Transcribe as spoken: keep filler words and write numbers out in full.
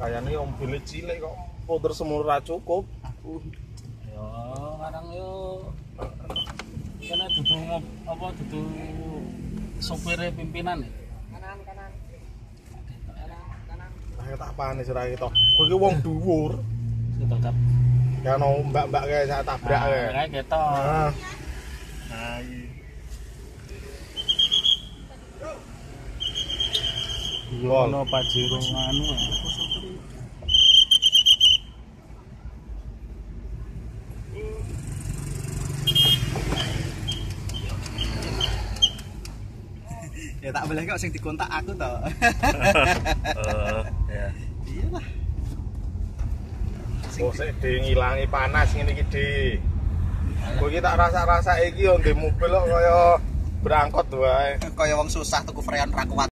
Kayaknya mobil cilik kok puter semur ra cukup. Yo kadang yo kena dudu apa dudu sopire pimpinan. Kanan kanan. Kanan kanan. Lah tak panis ra iki to. Kowe iki wong dhuwur. Tetap. Ya ono mbak-mbak kae sak tabrak kae. Kayak ketok. Nah. Nah iki. Ono Pajero anu. Ya tak boleh kok sing dikontak aku to. Heeh, ya. Iyalah. Oh, sik de ngilangi panas ngene iki, De. Kowe iki tak rasa-rasa iki yo ndek mobil kok kaya berangkot wae. Kaya wong susah tuku freon ra kuat.